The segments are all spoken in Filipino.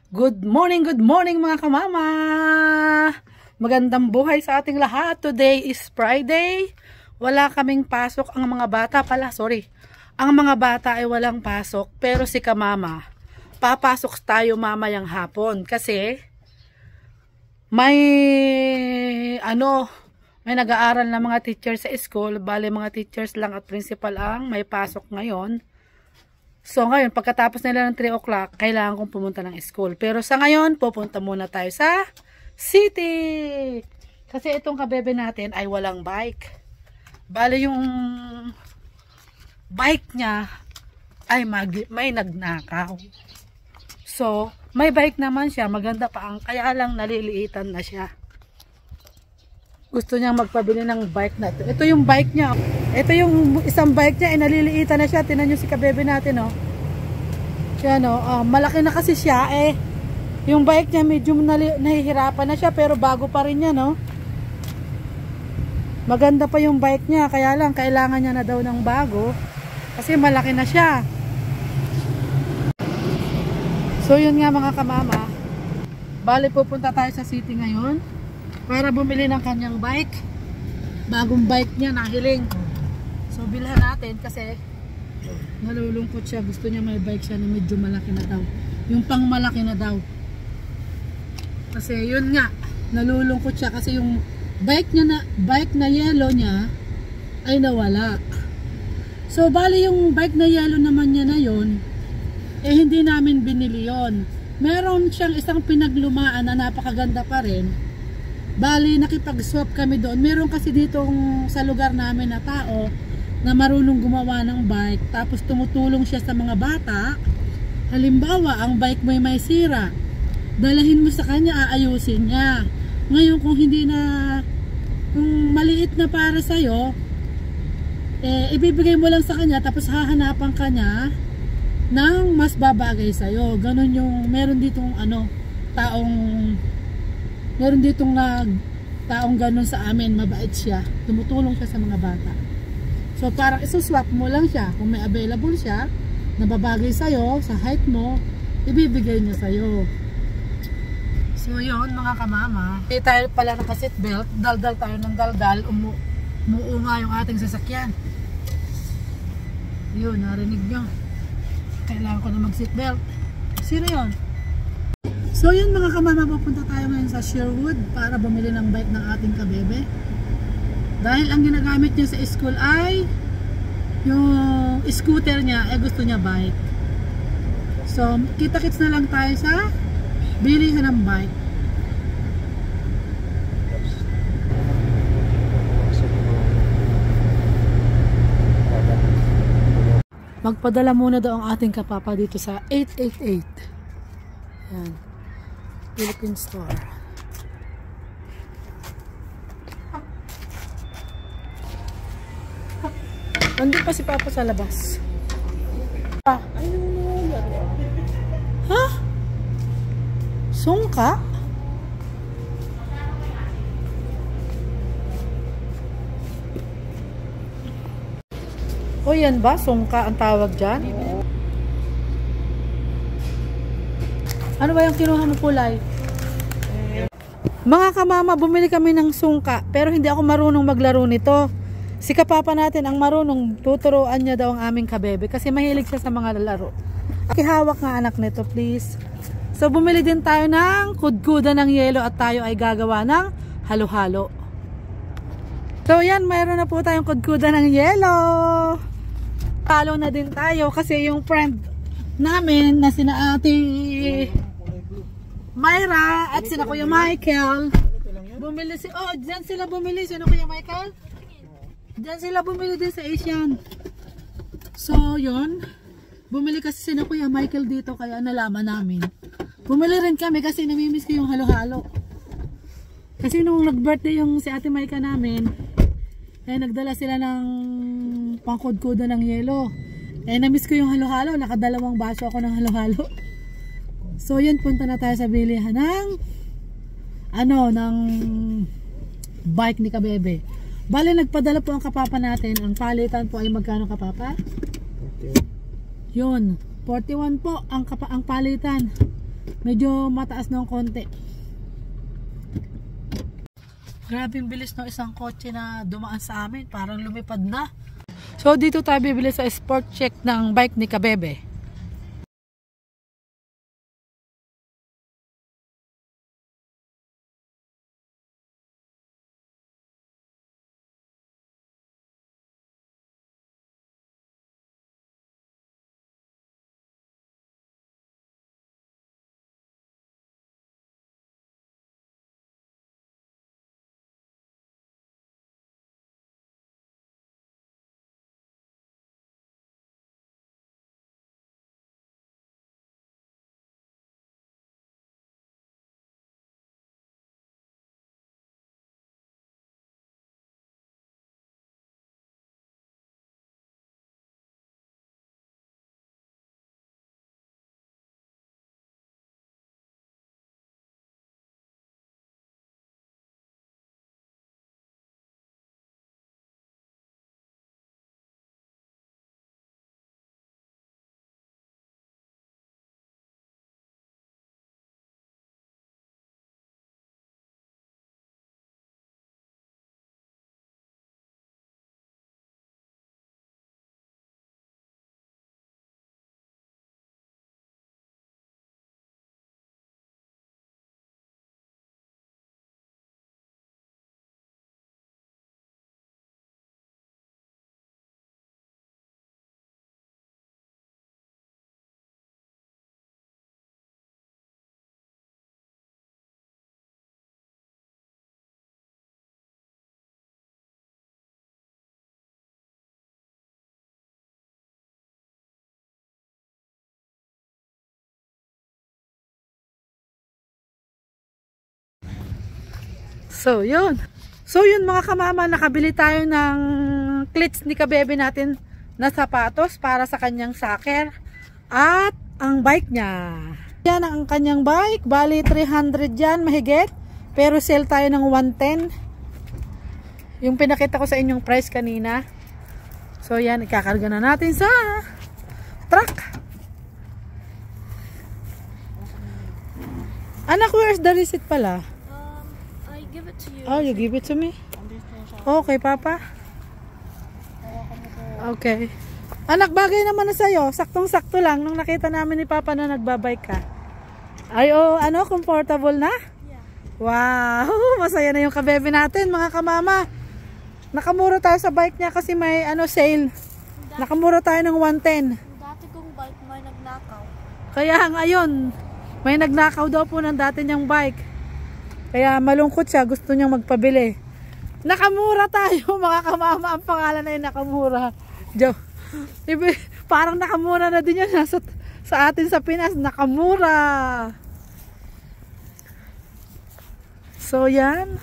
Good morning mga kamama! Magandang buhay sa ating lahat. Today is Friday. Wala kaming pasok ang mga bata pala, sorry. Ang mga bata ay walang pasok, pero si kamama, papasok tayo mamayang hapon kasi may nag-aaral na mga teachers sa school. Bale mga teachers lang at principal ang may pasok ngayon. So ngayon, pagkatapos nila ng 3 o'clock, kailangan kong pumunta ng school. Pero sa ngayon, pupunta muna tayo sa city. Kasi itong kabebe natin ay walang bike. Bale yung bike niya ay may nagnakaw. So, may bike naman siya. Maganda pa ang, kaya lang naliliitan na siya. Gusto niyang magpabili ng bike na ito. Ito yung bike niya. Ito yung isang bike niya, naliliitan na siya. Tingnan niyo si kabebe natin, oh. Siya, no? Malaki na kasi siya, eh. Yung bike niya, medyo nahihirapan na siya, pero bago pa rin niya, no? Maganda pa yung bike niya, kaya lang, kailangan niya na daw ng bago. Kasi malaki na siya. So, yun nga mga kamama. Bali, pupunta tayo sa city ngayon para bumili ng kanyang bike. Bagong bike niya, nahiling. So bilhan natin kasi nalulungkot siya. Gusto niya may bike siya na medyo malaki na daw. Yung pang malaki na daw. Kasi yun nga, nalulungkot siya kasi yung bike na yellow niya ay nawala. So bali yung bike na yellow naman niya na yun, eh hindi namin binili yon. Meron siyang isang pinaglumaan na napakaganda pa rin. Bali, nakipag-swap kami doon. Meron kasi ditong sa lugar namin na tao na marunong gumawa ng bike. Tapos tumutulong siya sa mga bata. Halimbawa, ang bike mo may sira. Dalahin mo sa kanya, aayusin niya. Ngayon, kung maliit na para sa'yo, ibibigay mo lang sa kanya, tapos hahanapan ka niya ng mas babagay sa'yo. Ganon yung, meron ditong taong ganun sa amin, mabait siya, tumutulong siya sa mga bata. So parang isuswap mo lang siya, kung may available siya na babagay sa'yo, sa height mo, ibibigay niya sa'yo. So yun mga kamama, tayo pala naka-seatbelt, daldal tayo ng daldal, umuunga yung ating sasakyan. Yun, narinig nyo, kailangan ko na mag-seatbelt. Sino yun? So yun mga kamama, pupunta tayo ngayon sa Sherwood para bumili ng bike ng ating kabebe. Dahil ang ginagamit niya sa school ay yung scooter niya, gusto niya bike. So kita-kits na lang tayo sa bilihan ng bike. Magpadala muna daw ang ating kapapa dito sa 888. Yan, Philippine Store. Nandun pa si Papa sa labas. Ha? Sungka? O yan ba? Sungka ang tawag dyan? Ano ba yung kinuha mo kulay? Mga kamama, bumili kami ng sungka, pero hindi ako marunong maglaro nito. Si kapapa natin ang marunong, tuturuan niya daw ang aming kabebe kasi mahilig siya sa mga laro. Hawak nga anak nito, please. So bumili din tayo ng kudkuda ng yelo at tayo ay gagawa ng halo-halo. So yan, mayroon na po tayong kudkuda ng yelo. Halo na din tayo kasi yung friend namin na sina Ate Myra at sina Kuya Michael bumili dyan sila bumili. Sino Kuya Michael? Dyan sila bumili din sa Asian. So yun, bumili kasi sina Kuya Michael dito, kaya nalaman namin. Bumili rin kami kasi namimiss ko yung halo-halo. Kasi nung nag-birthday yung si Ate Michael namin, nagdala sila ng pangkudkuda ng yelo. Namiss ko yung halo-halo. Nakadalawang baso ako ng halo-halo. So yun, punta na tayo sa bilihan ng ng bike ni kabebe. Bale, nagpadala po ang kapapa natin. Ang palitan po ay magkano kapapa? Yun, 41 po ang palitan. Medyo mataas ng konti. Grabe yung bilis ng isang kotse na dumaan sa amin. Parang lumipad na. So dito tayo bibili sa sport check ng bike ni Kabebe. So yun. So yun mga kamama, nakabili tayo ng cleats ni Kabebe natin na sapatos para sa kanyang soccer at ang bike niya. Yan ang kanyang bike. Bali 300 yan mahigit. Pero sale tayo ng 110. Yung pinakita ko sa inyong price kanina. So yan, ikakarga na natin sa truck. Anak, where's the receipt pala? I give it to you. Oh, you give it to me? Okay, Papa. Okay. Anak, bagay naman na sa'yo. Saktong-sakto lang nung nakita namin ni Papa na nagbabike ka. Ay, oh, ano, comfortable na? Yeah. Wow, masaya na yung Kabebe natin, mga kamama. Nakamura tayo sa bike niya kasi may sale. Nakamura tayo ng 110. Dati kong bike may nagnakaw. Kaya ngayon, may nagnakaw daw po ng dati niyang bike. Kaya malungkot siya, gusto niyang magpabili. Nakamura tayo, mga kamama. Ang pangalan na yun, Nakamura. Parang nakamura na din yan sa atin sa Pinas. Nakamura. So yan.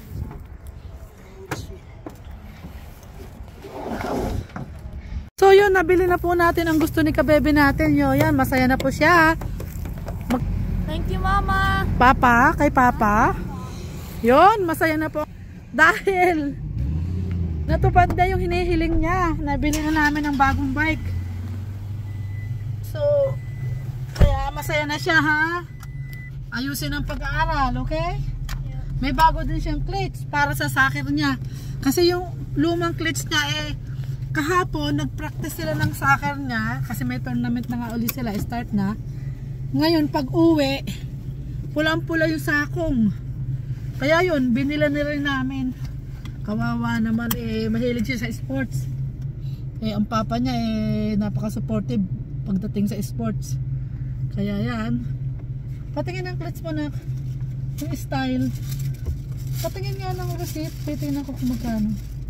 So yun, nabili na po natin ang gusto ni Kabebe natin. Yan, masaya na po siya. Thank you, Mama. Papa, kay Papa. Yun, masaya na po. Dahil natupad na yung hinihiling niya. Nabili na namin ng bagong bike. So, kaya masaya na siya, ha? Ayusin ang pag-aaral, okay? Yeah. May bago din siyang cleats para sa soccer niya. Kasi yung lumang cleats niya kahapon nag-practice sila ng soccer niya kasi may tournament na nga uli sila, start na. Ngayon pag uwi, pulang-pula yung sakong. Kaya yun, binila na rin namin. Kawawa naman, mahilig siya sa sports. Ang papa niya napaka-supportive pagdating sa sports. Kaya yan. Patingin ang clutch mo na yung style. Patingin nga ng receipt. Titingnan ko kung magkano.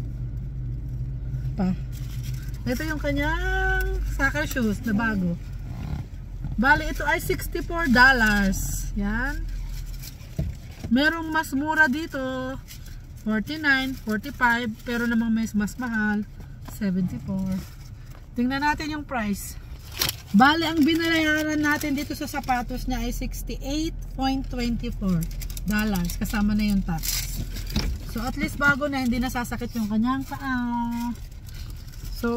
Ito yung kanyang soccer shoes na bago. Bali ito ay $64. Yan. Merong mas mura dito. 49, 45. Pero namang may mas mahal. 74. Tingnan natin yung price. Bali ang binayaran natin dito sa sapatos niya ay $68.24. Kasama na yung tax. So at least bago na, hindi nasasakit yung kanyang paa. So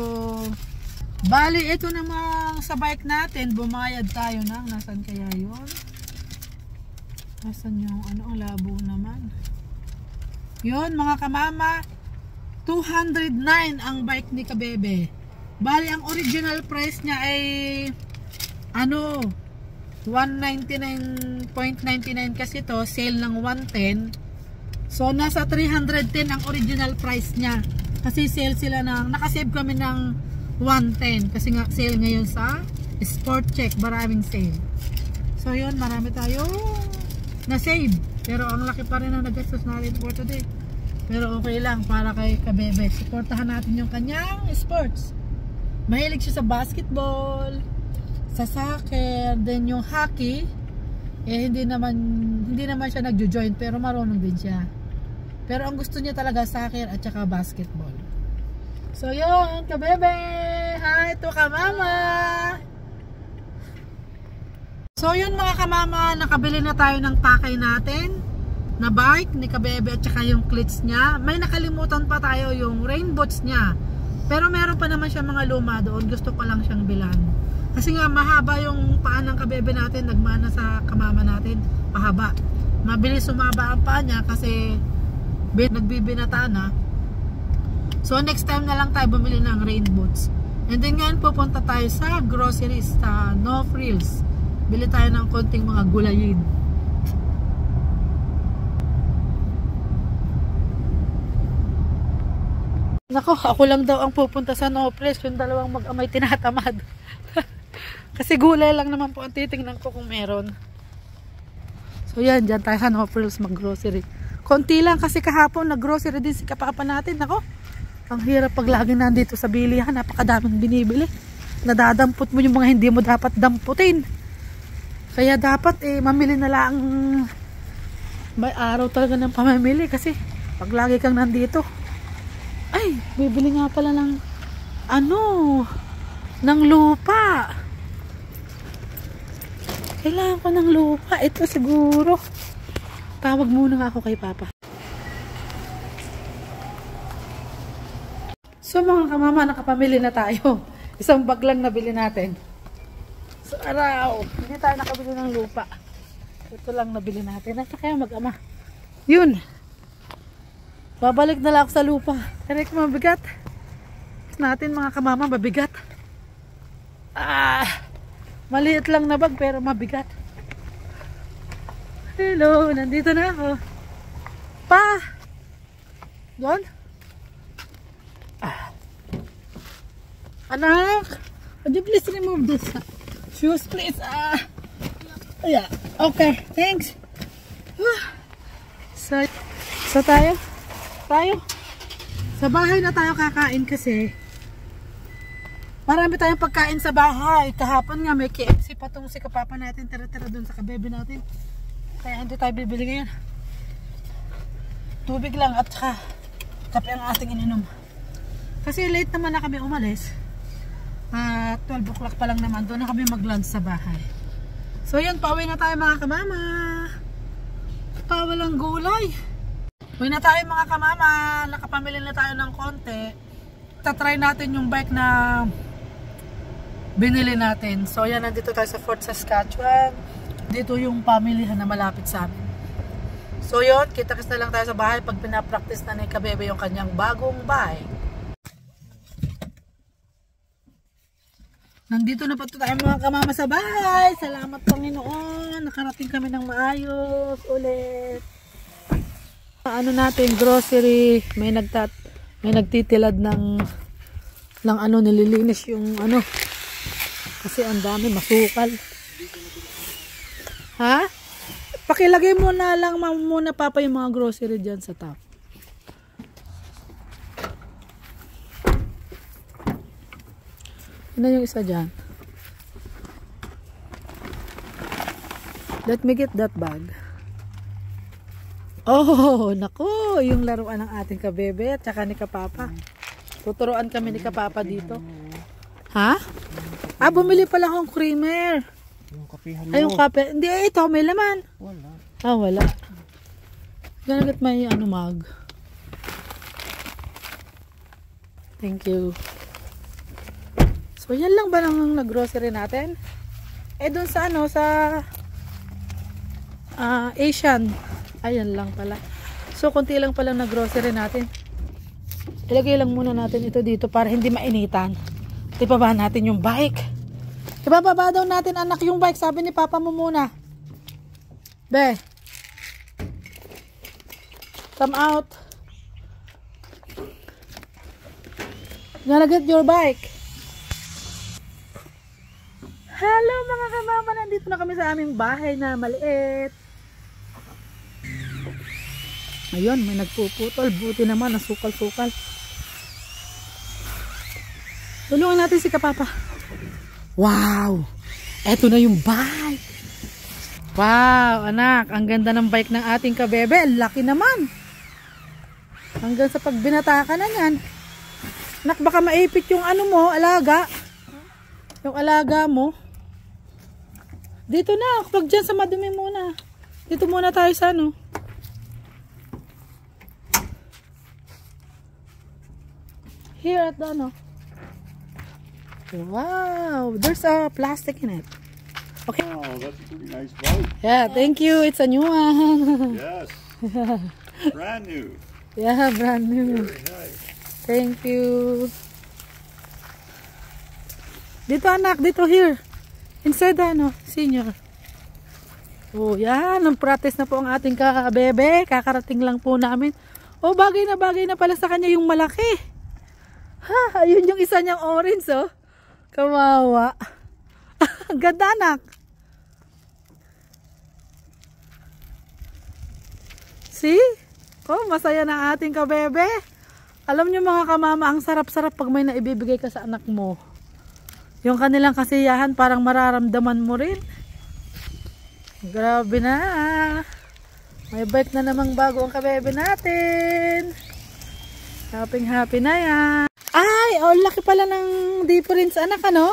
bali ito namang sa bike natin, bumayad tayo ng, nasan kaya yun? Asan yung ano, ang labo naman. Yun mga kamama, 209 ang bike ni Kabebe. Bali ang original price niya ay ano, 199.99 kasi to, sale ng 110. So nasa 310 ang original price niya. Kasi sale sila ng, nakasave kami ng 110 kasi nga sale ngayon sa Sport Check, maraming sale. So yun, marami tayong na-save. Pero ang laki pa rin ang nagastos natin for today. Pero okay lang para kay Kabebe. Supportahan natin yung kanyang sports. Mahilig siya sa basketball, sa soccer, then yung hockey. Eh hindi naman siya nagjo-join pero marunong din siya. Pero ang gusto niya talaga soccer at saka basketball. So yun, Kabebe. Hi to Kamama. So yun mga kamama, nakabili na tayo ng takay natin na bike ni Kabebe at saka yung cleats niya. May nakalimutan pa tayo yung rain boots niya. Pero meron pa naman siya mga luma doon. Gusto ko lang siyang bilan. Kasi nga mahaba yung paa ng Kabebe natin. Nagmana sa kamama natin. Pahaba. Mabilis sumaba ang paa niya kasi nagbibinata na. So next time na lang tayo bumili ng rain boots. And then ngayon pupunta tayo sa groceries sa No Frills. Bili tayo ng konting mga gulayin. Nako, ako lang daw ang pupunta sa No Frills. Yung dalawang mag-amay tinatamad. Kasi gulay lang naman po ang titingnan ko kung meron. So yan, dyan tayo sa No Frills mag-grocery. Konti lang kasi kahapon nag-grocery din si kapapa natin. Nako, ang hirap pag lagi nandito sa bilihan. Napakadaming binibili. Nadadampot mo yung mga hindi mo dapat damputin. Kaya dapat mamili na lang. May araw talaga ng pamamili kasi pag lagi kang nandito. Ay, bibili nga pala ng ano, ng lupa. Kailangan ko ng lupa. Ito siguro. Tawag muna nga ako kay Papa. So mga kamama, nakapamili na tayo. Isang bag lang nabili natin. So araw, hindi tayo nakabili ng lupa. Ito lang nabili natin. At kaya mag-ama. Yun. Babalik na lang ako sa lupa. Kaya mabigat. Natin mga kamama, mabigat. Maliit lang na bag pero mabigat. Hello, nandito na ako. Pa! Doon? Anak! Would you please remove this shoes, please? Yeah. Okay, thanks. So tayo? Sa bahay na tayo kakain kasi marami tayong pagkain sa bahay. Kahapon nga may KFC pa itong si kapapa natin. Tira-tira dun sa kabebe natin. Kaya hindi tayo bibili ngayon. Tubig lang at saka kape ang ating ininom. Kasi late naman na kami umalis. 12 o'clock pa lang naman. Doon na kami mag-lunch sa bahay. So yun, pauwi na tayo mga kamama. Pawalang gulay. Uwi na tayo mga kamama. Nakapamili na tayo ng konti. Tatry natin yung bike na binili natin. So yan, nandito tayo sa Fort Saskatchewan. Dito yung pamilihan na malapit sa amin. So yun, kita-kits na lang tayo sa bahay pag pinapractice na ni Kabebe yung kanyang bagong bike. Nandito na po tayo mga kamama sa bahay. Salamat Panginoon. Nakarating kami ng maayos ulit. Ano natin, grocery. May nagtitilad ng ano, nililinis yung ano. Kasi ang dami, masukal. Ha? Pakilagay mo na lang muna papa yung mga grocery dyan sa top. Ano yung isa dyan? Let me get that bag. Oh, nako, yung laruan ng ating kabebe at saka ni kapapa. Tuturuan kami ni kapapa dito. Ha? Bumili pala akong creamer. Yung kape, hello. Ay, yung kape. Hindi, ito, may laman. Wala. Wala. Ganagat may mug. Thank you. So, yan lang ba nang nag-grocery natin? Doon sa Asian. Ayan lang pala. So, konti lang palang na grocery natin. Ilagay lang muna natin ito dito para hindi mainitan. Ibaba natin yung bike. Ibababa daw natin anak yung bike. Sabi ni Papa mo muna. Be. Come out. Gonna get your bike. Hello mga kamama. Nandito na kami sa aming bahay na maliit. Ayun, may nagpuputol. Buti naman, nasukal-sukal. Tulungan natin si Kapapa. Wow! Eto na yung bike. Wow, anak. Ang ganda ng bike ng ating kabebe. Ang laki naman. Hanggang sa pagbinata ka na yan. Anak, baka maipit yung ano mo, alaga. Yung alaga mo. Dito na. Huwag dyan sa madumi muna. Dito muna tayo sa ano. Here at the ano. Wow, there's a plastic in it. Okay. Oh, that's a pretty nice bike. Yeah, thank you. It's a new one. Yes. Brand new. Yeah, brand new. Very nice. Thank you. Dito anak, dito here. Inside ano, senior. Oh, yan. Ang practice na po ang ating kabebe. Kakarating lang po namin. Oh, bagay na pala sa kanya yung malaki. Ha, ayun yung isa niyang orange, oh. Kawawa. Ang ganda, anak. See? Oh, masaya na ating kabebe. Alam niyo mga kamama, ang sarap-sarap pag may naibibigay ka sa anak mo. Yung kanilang kasiyahan, parang mararamdaman mo rin. Grabe na. May bike na namang bago ang kabebe natin. Happy na yan. Ay, oh, laki pala ng difference anak, ano?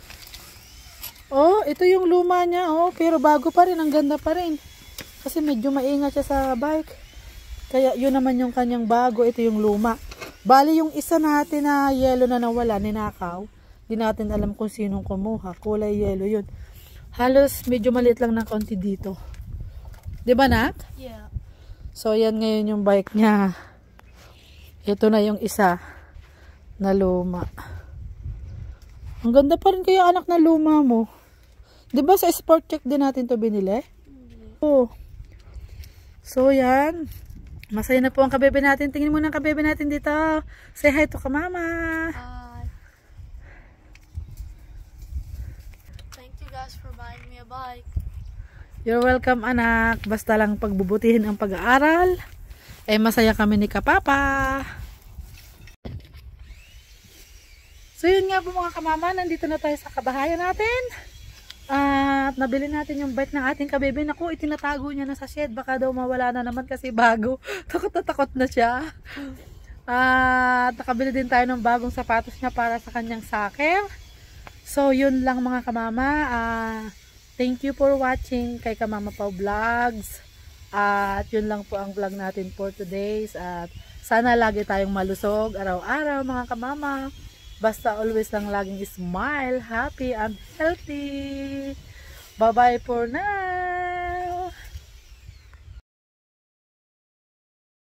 Oh, ito yung luma niya, oh, pero bago pa rin, ang ganda pa rin. Kasi medyo maingat siya sa bike. Kaya yun naman yung kanyang bago, ito yung luma. Bali yung isa natin na yellow na nawala, ninakaw. Di natin alam kung sinong kumuha. Kulay yellow yun. Halos medyo maliit lang ng konti dito. 'Di ba, nak? Yeah. So yan ngayon yung bike niya. Ito na yung isa na luma. Ang ganda pa rin kaya anak na luma mo. 'Di ba sa sport check din natin to binili? Oh. So yan. Masaya na po ang kabebe natin. Tingin mo ng kabebe natin dito. Say hi to ka mama. Thank you guys for buying me a bike. You're welcome anak. Basta lang pagbubutihin ang pag-aaral. Eh masaya kami ni Kapapa. So yun nga po mga kamama, nandito na tayo sa kabahayan natin. At nabili natin yung bike ng ating kabebe. Naku, itinatago niya na sa shed. Baka daw mawala na naman kasi bago. Takot na siya. At nakabili din tayo ng bagong sapatos niya para sa kanyang soccer. So yun lang mga kamama. Thank you for watching kay Kamama Pao Vlogs. At yun lang po ang vlog natin for today. At sana lagi tayong malusog araw-araw mga kamama. Basta always lang laging smile, happy and healthy. Bye-bye for now.